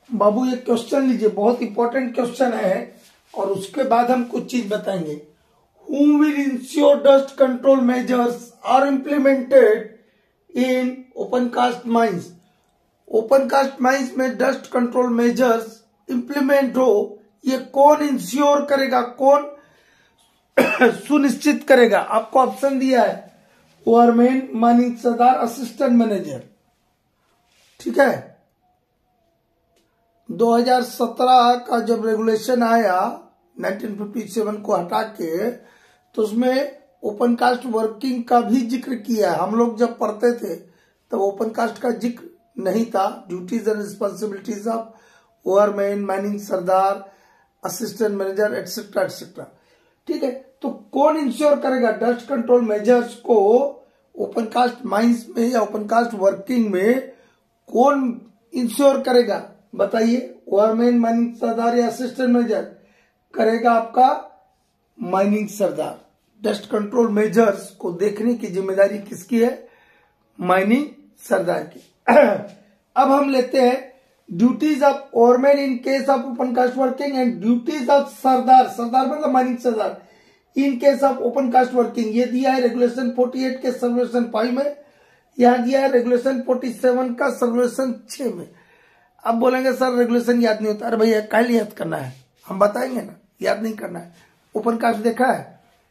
बाबू ये क्वेश्चन लीजिए, बहुत इंपॉर्टेंट क्वेश्चन है और उसके बाद हम कुछ चीज बताएंगे। Whom will ensure dust control measures are implemented in open cast mines? Open cast mines में डस्ट कंट्रोल मेजर्स इंप्लीमेंट हो, ये कौन इंश्योर करेगा, कौन सुनिश्चित करेगा? आपको ऑप्शन दिया है foreman, mining Sardar, assistant manager. ठीक है, 2017 का जब रेगुलेशन आया 1957 को हटा के, तो उसमें ओपन कास्ट वर्किंग का भी जिक्र किया है। हम लोग जब पढ़ते थे तब ओपन कास्ट का जिक्र नहीं था। Duties and responsibilities of foreman, mining Sardar, assistant manager etcetera etcetera. ठीक है, तो कौन इंश्योर करेगा डस्ट कंट्रोल मेजर्स को ओपन कास्ट माइंस में या ओपन कास्ट वर्किंग में? कौन इंश्योर करेगा बताइए? फोरमैन, माइनिंग सरदार या असिस्टेंट मैनेजर? करेगा आपका mining Sardar. Dust control measures को देखने की जिम्मेदारी किसकी है? माइनिंग सरदार की। अब हम लेते हैं duties of foreman in case of open cast working and duties of Sardar, Sardar मतलब mining Sardar, in case of open cast working. ये दिया है रेगुलेशन 48 के सर्कुलेशन 5 में, यहां दिया है रेगुलेशन 47 का सर्कुलेशन 6 में। अब बोलेंगे सर रेगुलेशन याद नहीं होता। अरे भैया कल याद करना है, हम बताएंगे ना, याद नहीं करना है। ओपन कास्ट देखा है?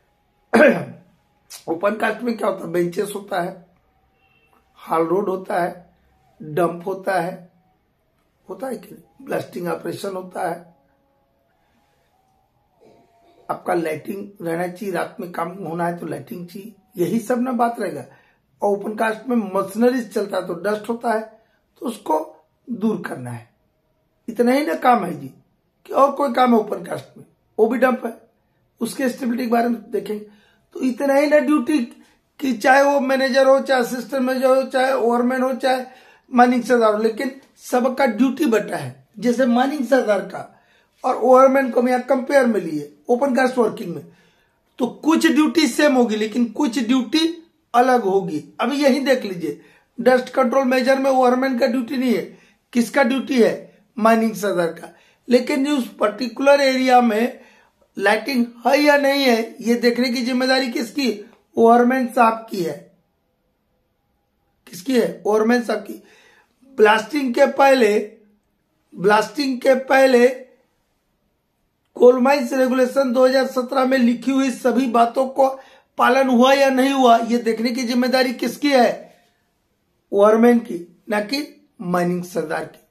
ओपन कास्ट में क्या होता है? बेंचेस होता है, हाल रोड होता है, डंप होता है कि ब्लास्टिंग ऑपरेशन होता है, आपका लाइटिंग रहना चाहिए, रात में काम होना है तो लाइटिंग चाहिए, यही सब ना बात रहेगा। और ओपन कास्ट में मशीनरीज चलता है तो डस्ट होता है, तो उसको दूर करना है। इतना ही ना काम है जी, कि और कोई काम है ओपन कास्ट में? वो भी डंप है, उसके स्टेबिलिटी के बारे में देखेंगे। तो इतना ही ना ड्यूटी कि चाहे वो मैनेजर हो, चाहे असिस्टेंट मैनेजर हो, चाहे ओवरमैन हो, चाहे माइनिंग सरदार हो, लेकिन सबका ड्यूटी बटा है। जैसे माइनिंग सरदार का और ओवरमैन को मैं कंपेयर में लिए ओपन कास्ट वर्किंग में, तो कुछ ड्यूटी सेम होगी लेकिन कुछ ड्यूटी अलग होगी। अभी यही देख लीजिए, डस्ट कंट्रोल मेजर में ओवरमैन का ड्यूटी नहीं है, किसका ड्यूटी है? माइनिंग सरदार का। लेकिन उस पर्टिकुलर एरिया में लाइटिंग है या नहीं है, ये देखने की जिम्मेदारी किसकी? ओवरमैन साहब की है। किसकी है? ओवरमैन साहब की। ब्लास्टिंग के पहले कोल माइंस रेगुलेशन 2017 में लिखी हुई सभी बातों को पालन हुआ या नहीं हुआ, ये देखने की जिम्मेदारी किसकी है? ओवरमैन की, ना कि माइनिंग सरदार की।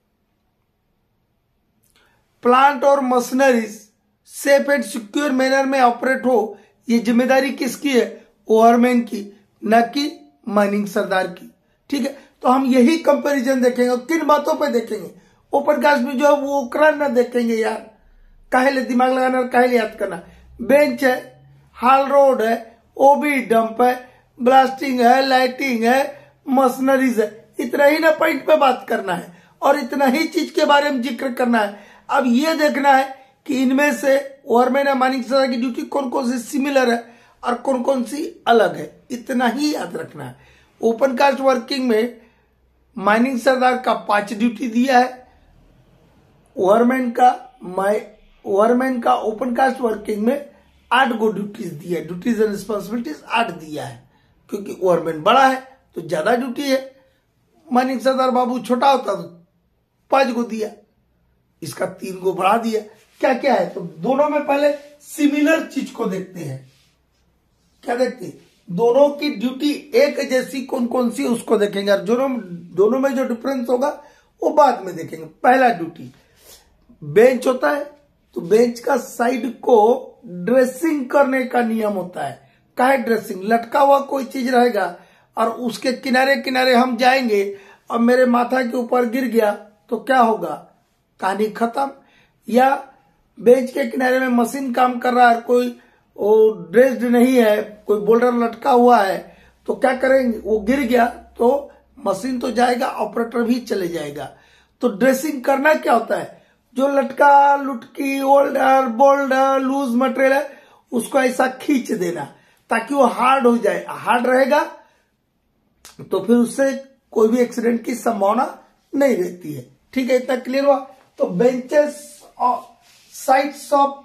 प्लांट और machineries safe and secure manner में ऑपरेट हो, ये जिम्मेदारी किसकी है? ओवरमैन की, न कि माइनिंग सरदार की। ठीक है, तो हम यही कंपैरिजन देखेंगे। किन बातों पे देखेंगे? ओपन कास्ट में जो है वो ना देखेंगे यार, काहे दिमाग लगाना और काहे याद करना। बेंच है, हाल रोड है, ओबी डंप है, ब्लास्टिंग है, लाइटिंग है, मशीनरीज है, इतना ही ना पॉइंट पे बात करना है और इतना ही चीज के बारे में जिक्र करना है। अब ये देखना है कि इनमें से ओवरमैन या माइनिंग सरदार की ड्यूटी कौन कौन सी सिमिलर है और कौन कौन सी अलग है, इतना ही याद रखना है। ओपन कास्ट वर्किंग में माइनिंग सरदार का 5 ड्यूटी दिया है, ओवरमैन का ओपन कास्ट वर्किंग में 8 गो ड्यूटीज दिया है। ड्यूटीज एंड रिस्पॉन्सिबिलिटीज 8 दिया है, क्योंकि ओवरमैन बड़ा है तो ज्यादा ड्यूटी है, माइनिंग सरदार बाबू छोटा होता तो 5 गो दिया, इसका 3 गो बढ़ा दिया। क्या क्या है? तो दोनों में पहले सिमिलर चीज को देखते हैं। क्या देखते हैं? दोनों की ड्यूटी एक जैसी कौन कौन सी उसको देखेंगे, और दोनों में जो डिफरेंस होगा वो बाद में देखेंगे। पहला ड्यूटी, बेंच होता है तो बेंच का साइड को ड्रेसिंग करने का नियम होता है। काहे ड्रेसिंग? लटका हुआ कोई चीज रहेगा और उसके किनारे किनारे हम जाएंगे और मेरे माथा के ऊपर गिर गया तो क्या होगा? कहानी खत्म। या बेंच के किनारे में मशीन काम कर रहा है, कोई वो ड्रेस्ड नहीं है, कोई बोल्डर लटका हुआ है, तो क्या करेंगे? वो गिर गया तो मशीन तो जाएगा, ऑपरेटर भी चले जाएगा। तो ड्रेसिंग करना क्या होता है? जो लटका, लुटकी, होल्डर, बोल्डर, लूज मटेरियल है, उसको ऐसा खींच देना ताकि वो हार्ड हो जाए। हार्ड रहेगा तो फिर उससे कोई भी एक्सीडेंट की संभावना नहीं रहती है। ठीक है, इतना क्लियर हुआ? तो benches sides of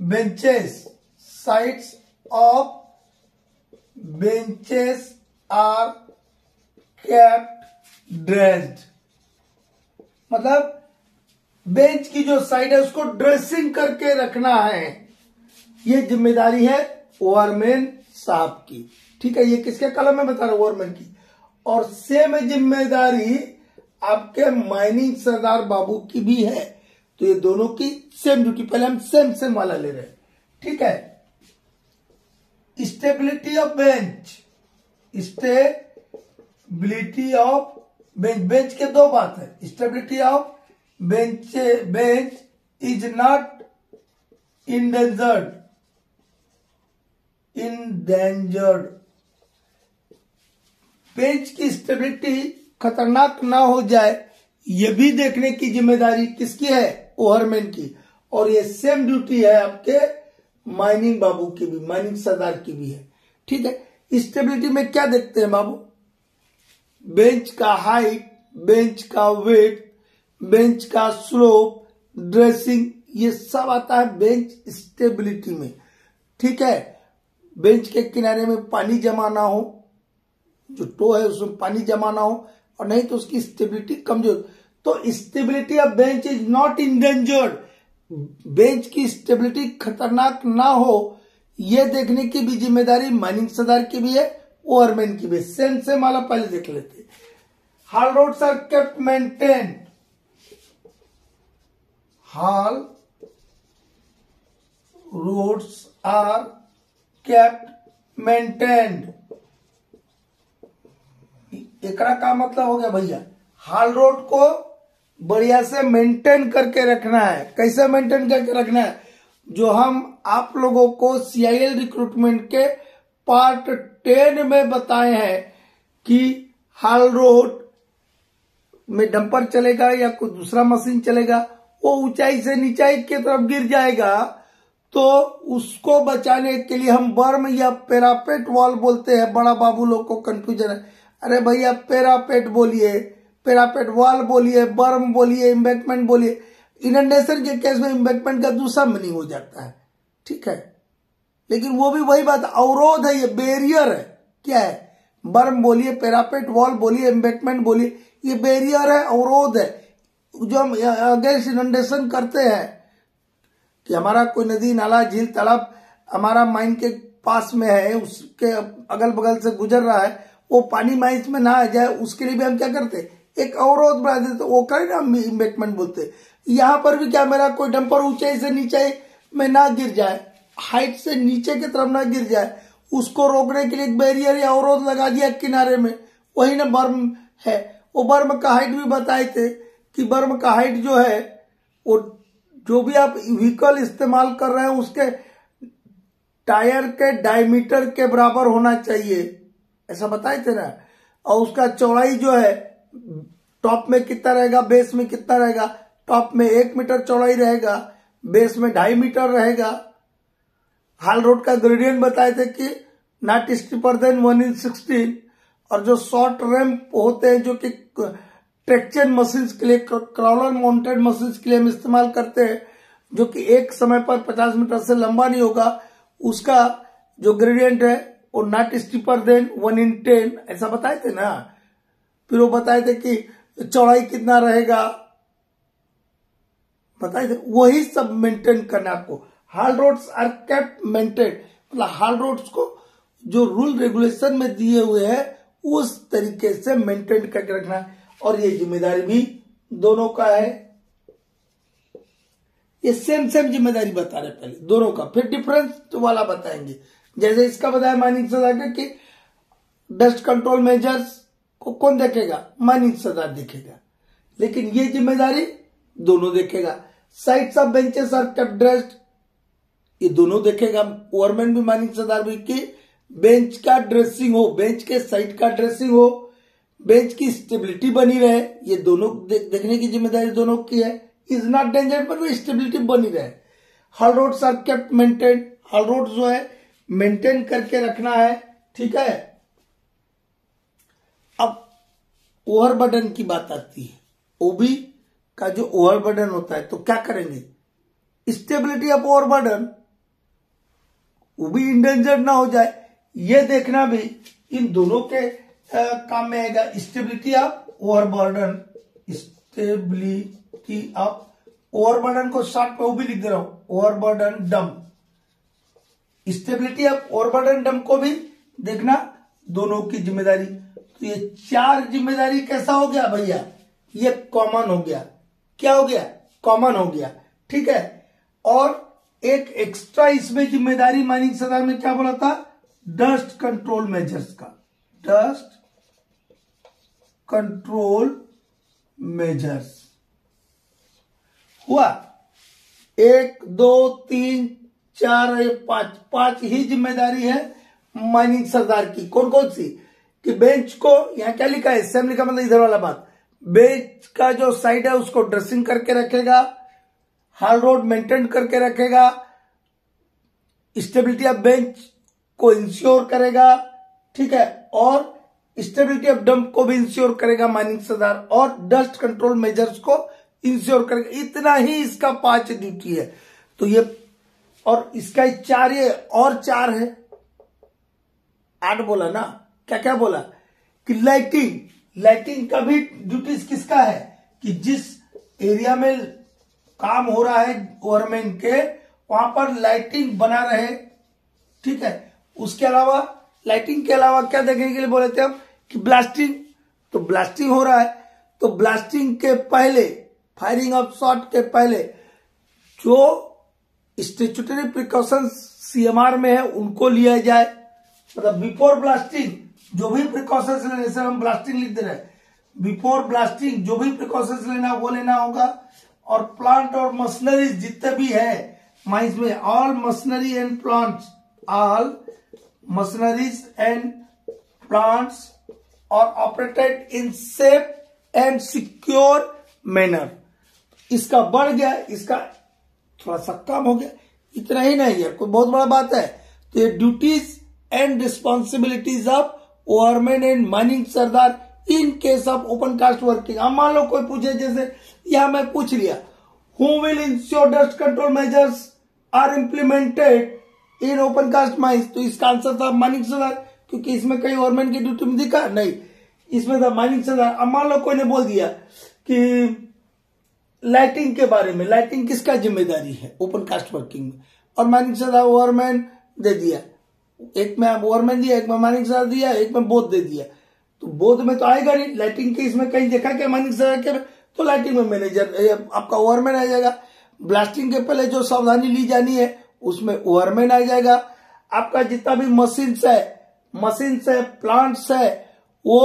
benches are kept dressed, मतलब बेंच की जो साइड है उसको ड्रेसिंग करके रखना है। ये जिम्मेदारी है ओवरमैन साहब की। ठीक है, ये किसके कलम में बता रहा हूं, ओवरमैन की। और सेम जिम्मेदारी आपके माइनिंग सरदार बाबू की भी है। तो ये दोनों की सेम ड्यूटी, पहले हम सेम वाला ले रहे हैं। ठीक है, stability of bench, stability of bench के दो बात है। Stability of bench is not endangered, bench की स्टेबिलिटी खतरनाक ना हो जाए, ये भी देखने की जिम्मेदारी किसकी है, ओवरमैन की। और ये सेम ड्यूटी है आपके माइनिंग बाबू की भी, माइनिंग सरदार की भी है। ठीक है, स्टेबिलिटी में क्या देखते हैं बाबू, बेंच का हाइट, बेंच का वेट, बेंच का स्लोप, ड्रेसिंग, ये सब आता है बेंच स्टेबिलिटी में। ठीक है, बेंच के किनारे में पानी जमा ना हो, जो टो है उसमें पानी जमा ना हो, और नहीं तो उसकी स्टेबिलिटी कमजोर। तो stability of bench is not endangered, bench की स्टेबिलिटी खतरनाक ना हो, यह देखने की भी जिम्मेदारी माइनिंग सरदार की भी है, ओवरमैन की भी। सेम वाला पहले देख लेते। Haul roads are kept maintained, haul roads are kept maintained. एकरा का मतलब हो गया भैया, हाल रोड को बढ़िया से मेंटेन करके रखना है। कैसे मेंटेन करके रखना है, जो हम आप लोगों को CIL रिक्रूटमेंट के पार्ट 10 में बताए हैं कि हाल रोड में डंपर चलेगा या कोई दूसरा मशीन चलेगा, वो ऊंचाई से नीचाई की तरफ गिर जाएगा, तो उसको बचाने के लिए हम बर्म या पेरापेट वॉल बोलते हैं। बड़ा बाबू लोग को कंफ्यूजन है, अरे भैया पेरापेट बोलिए, पेरापेट वॉल बोलिए, बर्म बोलिए, एम्बैंकमेंट बोलिए। इनंडेशन के केस में एम्बैंकमेंट का दूसरा मीनिंग हो जाता है। ठीक है, लेकिन वो भी वही बात, अवरोध है, ये बैरियर है। क्या है, बर्म बोलिए, पेरापेट वॉल बोलिए, एम्बैंकमेंट बोलिए, ये बैरियर है, अवरोध है। जो हम अगेंस्ट इनंडेशन करते हैं कि हमारा कोई नदी नाला झील तालाब हमारा माइन के पास में है, उसके अगल बगल से गुजर रहा है, वो पानी माइंस में ना आ जाए, उसके लिए भी हम क्या करते हैं, एक अवरोध बना देते, वो करें ना हम एम्बैंकमेंट बोलते। यहाँ पर भी क्या, मेरा कोई डंपर ऊंचाई से नीचे में ना गिर जाए, हाइट से नीचे की तरफ ना गिर जाए, उसको रोकने के लिए एक बैरियर या अवरोध लगा दिया किनारे में, वही ना बर्म है। वो बर्म का हाइट भी बताए थे कि बर्म का हाइट जो है, वो जो भी आप व्हीकल इस्तेमाल कर रहे हैं उसके टायर के डायमीटर के बराबर होना चाहिए, ऐसा बताए थे ना। और उसका चौड़ाई जो है टॉप में कितना रहेगा, बेस में कितना रहेगा, टॉप में 1 मीटर चौड़ाई रहेगा, बेस में 2.5 मीटर रहेगा। हाल रोड का ग्रेडियंट बताए थे कि नॉट स्टीपर देन 1/16। और जो शॉर्ट रैंप होते हैं, जो कि ट्रैक्शन मशीन्स के लिए, क्रॉलर माउंटेड मशीन्स के लिए हम इस्तेमाल करते हैं, जो कि एक समय पर 50 मीटर से लंबा नहीं होगा, उसका जो ग्रेडियंट है वो नॉट स्टीपर देन 1/10, ऐसा बताए थे ना। फिर वो बताए थे कि चौड़ाई कितना रहेगा, बताए थे। वही सब मेंटेन करना आपको। Haul roads are kept maintain, मतलब हाल रोड्स को जो रूल रेगुलेशन में दिए हुए हैं उस तरीके से मेंटेन करके रखना है। और ये जिम्मेदारी भी दोनों का है। ये सेम जिम्मेदारी बता रहे पहले दोनों का, फिर डिफरेंस वाला बताएंगे। जैसे इसका बताया माइनिंग सरदार कि डस्ट कंट्रोल मेजर्स को कौन देखेगा, माइनिंग सरदार देखेगा, लेकिन ये जिम्मेदारी दोनों देखेगा। Sides of benches are kept dressed, ये दोनों देखेगा, ओवरमैन भी माइनिंग सरदार भी, कि बेंच का ड्रेसिंग हो, बेंच के साइड का ड्रेसिंग हो, बेंच की स्टेबिलिटी बनी रहे, ये दोनों देखने की जिम्मेदारी दोनों की है। इज नॉट डेंजर, पर स्टेबिलिटी बनी रहे। Haul roads are kept maintain, haul road जो है मेंटेन करके रखना है। ठीक है, अब ओवरबर्डन की बात आती है, वो भी का जो ओवरबर्डन होता है तो क्या करेंगे, स्टेबिलिटी ऑफ ओवरबर्डन वो भी इंडेंजर्ड ना हो जाए, ये देखना भी इन दोनों के काम में आएगा। Stability of overburden, stability of overburden को शॉर्ट में वो भी लिख दे रहा हूं, ओवरबर्डन डम। स्टेबिलिटी ऑफ ओवरबर्डन डम को भी देखना, दोनों की जिम्मेदारी। तो ये 4 जिम्मेदारी कैसा हो गया भैया, ये कॉमन हो गया। क्या हो गया, कॉमन हो गया, ठीक है। और एक एक्स्ट्रा इसमें जिम्मेदारी माइनिंग सदार में क्या बोला था, डस्ट कंट्रोल मेजर्स का, डस्ट कंट्रोल मेजर्स हुआ। 1 2 3 4 5 ही जिम्मेदारी है माइनिंग सरदार की। कौन कौन सी, कि बेंच को, यहां क्या लिखा है, सेम लिखा, मतलब इधर वाला बात, बेंच का जो साइड है उसको ड्रेसिंग करके रखेगा, हाल रोड मेंटेन करके रखेगा, स्टेबिलिटी ऑफ बेंच को इंश्योर करेगा, ठीक है, और स्टेबिलिटी ऑफ डंप को भी इंश्योर करेगा माइनिंग सरदार, और डस्ट कंट्रोल मेजर्स को इंश्योर करेगा। इतना ही इसका 5 ड्यूटी है। तो ये, और इसका 4, ये और 4 है, 8 बोला ना, क्या क्या बोला कि लाइटिंग का भी ड्यूटीज किसका है, कि जिस एरिया में काम हो रहा है गवर्नमेंट के, वहां पर लाइटिंग बना रहे, ठीक है। उसके अलावा लाइटिंग के अलावा क्या देखने के लिए बोले थे हम, कि ब्लास्टिंग, तो ब्लास्टिंग हो रहा है तो ब्लास्टिंग के पहले, फायरिंग ऑफ शॉट के पहले जो स्टैट्यूटरी प्रिकॉशंस सीएमआर में है उनको लिया जाए। मतलब बिफोर ब्लास्टिंग जो भी प्रिकॉशंस लेने, जैसे हम ब्लास्टिंग लिख दे रहे हैं, बिफोर ब्लास्टिंग जो भी प्रिकॉशंस लेना वो लेना होगा। और प्लांट और मशीनरीज जितने भी है माइंस में, all machinery and plants, all machineries and plants are operated in safe and secure manner. इसका बढ़ गया, इसका थोड़ा सा कम हो गया, इतना ही नहीं है, कोई बहुत बड़ा बात है। तो ये duties and responsibilities of overman and mining Sardar in case of open cast working. अब मान लो कोई पूछे, जैसे यहां मैं पूछ लिया, who will ensure dust control measures are implemented in open cast mines, तो इसका आंसर था माइनिंग सरदार, क्योंकि इसमें कहीं गवर्नमेंट की ड्यूटी में दिखा नहीं, इसमें था माइनिंग सरदार। अब मान लो कोई ने बोल दिया कि लाइटिंग के बारे में, लाइटिंग किसका जिम्मेदारी है ओपन कास्ट वर्किंग में, और माइनिंग सरदार ओवरमैन दे दिया, एक में ओवरमैन दिया, एक में माइनिंग सरदार दिया, एक में बोध दे दिया। तो बोध में तो आएगा नहीं, लाइटिंग के इसमें कहीं देखा क्या माइनिंग सरदार के, तो लाइटिंग में मैनेजर आपका ओवरमैन आ जाएगा। ब्लास्टिंग के पहले जो सावधानी ली जानी है उसमें ओवरमैन आ जाएगा। आपका जितना भी मशीन्स है, प्लांट्स है, वो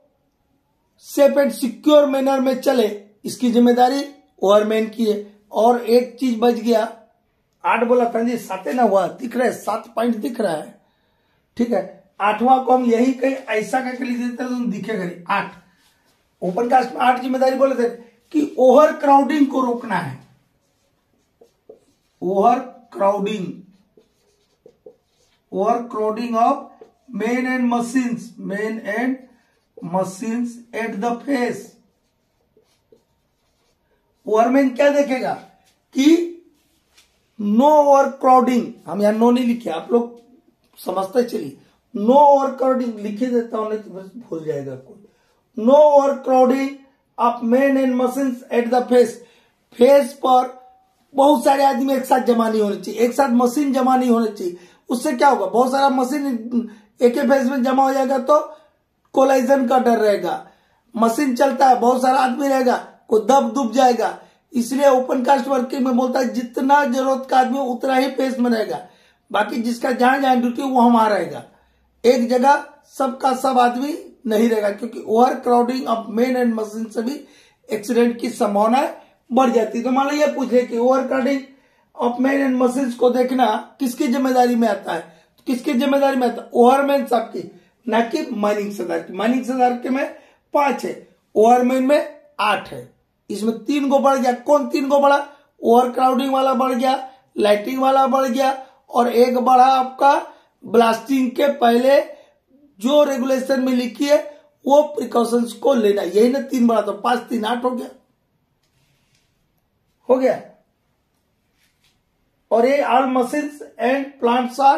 सेफ एंड सिक्योर मैनर में चले, इसकी जिम्मेदारी ओवरमैन की है। और एक चीज बच गया, 8 बोला था जी, 7 ना हुआ, दिख रहा है 7 पॉइंट दिख रहा है, ठीक है। 8वां को हम यही कहीं ऐसा करके लिख देते तो दिखेगा नहीं। 8 ओपन कास्ट में 8 जिम्मेदारी बोले थे कि ओवर क्राउडिंग को रोकना है, overcrowding of men and machines at the face. Overman क्या देखेगा कि नो ओवर क्राउडिंग, हम यहां नो नहीं लिखे, आप लोग समझते चलिए, नो ओवर क्राउडिंग लिखे देता हूं, नहीं तो बस भूल जाएगा कोई। No overcrowding of men and machines at the face, face पर बहुत सारे आदमी एक साथ जमा नहीं होने चाहिए, एक साथ मशीन जमा नहीं होने चाहिए। उससे क्या होगा, बहुत सारा मशीन एक ही फेस में जमा हो जाएगा तो कोलाइजन का डर रहेगा। मशीन चलता है, बहुत सारा आदमी रहेगा, कोई दब दुब जाएगा। इसलिए ओपन कास्ट वर्किंग में बोलता है जितना जरूरत का आदमी उतना ही फेस में रहेगा, बाकी जिसका जहां जहां ड्यूटी वो वहां रहेगा, एक जगह सबका सब आदमी नहीं रहेगा, क्योंकि overcrowding of men and machine से भी एक्सीडेंट की संभावना बढ़ जाती है। तो मान लो ये पूछे कि overcrowding of men and machine को देखना किसकी जिम्मेदारी में आता है, तो किसकी जिम्मेदारी में आता है, ओवरमैन साहब की, ना कि माइनिंग सरदार की। माइनिंग सरदार के में 5 है, ओवरमैन में 8 है। इसमें 3 को बढ़ गया, कौन 3 को बढ़ा, ओवर क्राउडिंग वाला बढ़ गया, लाइटिंग वाला बढ़ गया, और एक बढ़ा आपका ब्लास्टिंग के पहले जो रेगुलेशन में लिखी है वो प्रिकॉशंस को लेना, यही ना 3 बढ़ा, तो 5 3 8 हो गया। हो गया। और ये all machines and plants are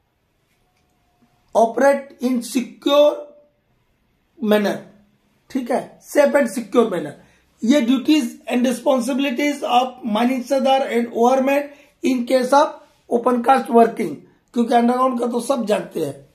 operate in secure manner, ठीक है, सेफ एंड सिक्योर मैनर। ये duties and responsibilities of mining सरदार and overman in case of open cast working, क्योंकि अंडरग्राउंड का तो सब जानते हैं